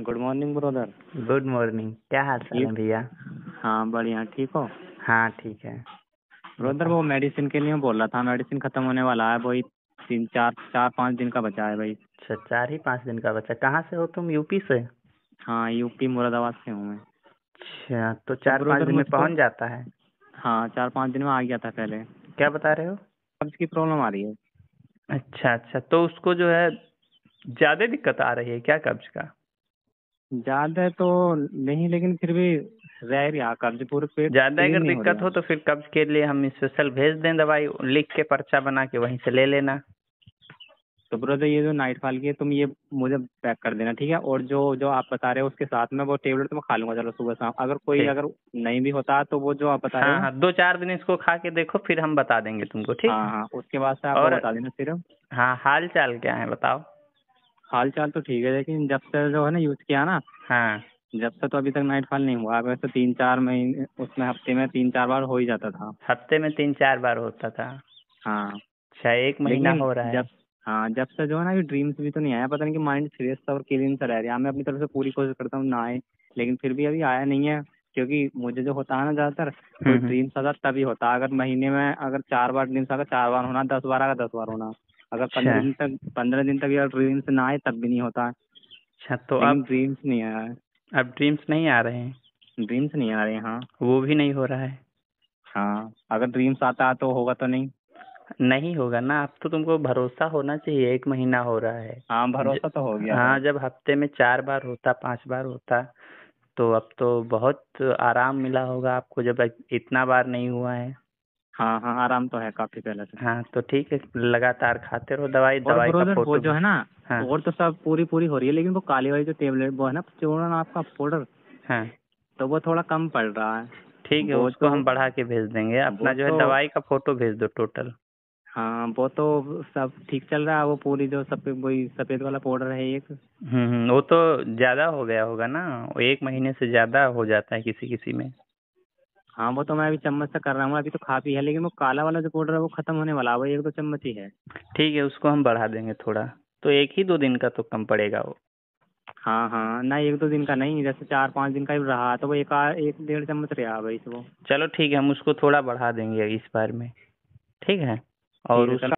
Good morning brother. Good morning. क्या हाल चाल है भैया? हाँ बढ़िया, ठीक हो? हाँ ठीक है। ब्रदर वो मेडिसिन के लिए बोल रहा था, मेडिसिन खत्म होने वाला है, वही 3-4-5 दिन का बचा है भाई। अच्छा, 4 ही 5 दिन का बचा। कहाँ से हो तुम? यूपी से? हाँ यूपी मुरादाबाद से हूँ मैं। अच्छा, तो तो 4 5 ब्रदर दिन में मुझको, पहुँच जाता है? हाँ 4-5 दिन में आ गया था पहले। क्या बता रहे हो? कब्ज की प्रॉब्लम आ रही है। अच्छा अच्छा, तो उसको जो है ज्यादा दिक्कत आ रही है क्या कब्ज का? ज्यादा तो नहीं, लेकिन फिर भी रह रहा कब्ज, पूरे पेट ज्यादा क्लीन अगर नहीं हो दिक्कत रहा। हो तो फिर कब्ज के लिए हम स्पेशल भेज दें दवाई, लिख के पर्चा बना के वहीं से ले लेना। तो ब्रदर ये जो नाइट फॉल की है, तुम ये मुझे पैक कर देना, ठीक है? और जो जो आप बता रहे हो उसके साथ में वो टेबलेट तो मैं खा लूंगा, चलो सुबह शाम। ठीक। अगर नहीं भी होता तो वो जो आप बता रहे हाँ हो। हाँ, 2 4 दिन इसको खा के देखो, फिर हम बता देंगे तुमको, ठीक हाँ है? हाँ, उसके बाद से आप वो और बता देना सिर्फ। हाँ, हाल चाल क्या है बताओ? हाल चाल तो ठीक है, लेकिन जब से जो है ना यूज किया ना, हाँ। जब से तो अभी तक नाइट फॉल नहीं हुआ। वैसे 3-4 महीने उसमें हफ्ते में 3-4 बार हो ही जाता था। हफ्ते में 3 4 बार होता था? हाँ अच्छा, 1 महीना लेकिन हो रहा है? जब, हाँ जब से जो है ना ये ड्रीम्स भी तो नहीं आया, पता नहीं कि माइंड सीरियस सा और क्लीन सा रह रहा है। मैं अपनी तरफ से पूरी कोशिश करता हूँ ना आए, लेकिन फिर भी अभी आया नहीं है। क्योंकि मुझे जो होता है ना ज़्यादातर, कोई हम्म। ड्रीम्स आता तभी होता है। अगर महीने में अगर 4 बार ड्रीम्स अगर 4 बार होना, 10 बार अगर 10 बार होना। अगर अच्छा 15 दिन तक अगर ड्रीम्स ना आए तब भी नहीं होता है। अच्छा, तो लेकिन अब ड्रीम्स नहीं आया है। ड्रीम्स नहीं आ रहे हैं? ड्रीम्स नहीं आ रहे हैं, हाँ। वो भी नहीं हो रहा है? हाँ अगर ड्रीम्स आता तो होगा तो नहीं। नहीं होगा ना, अब तो तुमको भरोसा होना चाहिए। 1 महीना हो रहा है। हाँ ज, भरोसा तो हो गया है। हाँ, जब हफ्ते में 4 बार होता, 5 बार होता, तो अब तो बहुत आराम मिला होगा आपको, जब इतना बार नहीं हुआ है। हाँ हाँ, आराम तो है काफी पहले से। हाँ तो ठीक है, लगातार खाते रहो दवाई। और दवाई का ब्रोदर वो फोटो जो भी। है ना, हाँ और तो सब पूरी पूरी हो रही है, लेकिन वो काली वाली जो टेबलेट वो है ना, चूर्ण आपका पाउडर, हाँ, तो वो थोड़ा कम पड़ रहा है। ठीक है, वो उसको तो हम बढ़ा के भेज देंगे। वो अपना जो है तो दवाई का फोटो भेज दो टोटल। हाँ वो तो सब ठीक चल रहा है। वो पूरी जो सफेद, वही सफेद वाला पाउडर है एक। वो तो ज्यादा हो गया होगा ना, वो 1 महीने से ज्यादा हो जाता है किसी किसी में। हाँ वो तो मैं अभी चम्मच से कर रहा हूँ, अभी तो खा पी है, लेकिन वो काला वाला जो पाउडर है वो खत्म होने वाला है, वो 1-2 चम्मच ही है। ठीक है, उसको हम बढ़ा देंगे थोड़ा। तो 1 ही 2 दिन का तो कम पड़ेगा वो। हाँ हाँ, ना 1-2 दिन का नहीं, जैसे 4-5 दिन का ही रहा तो वो 1-1.5 चम्मच रहा भाई वो। चलो ठीक है, हम उसको थोड़ा बढ़ा देंगे इस बार में। ठीक है। ठीक और है उस चलो।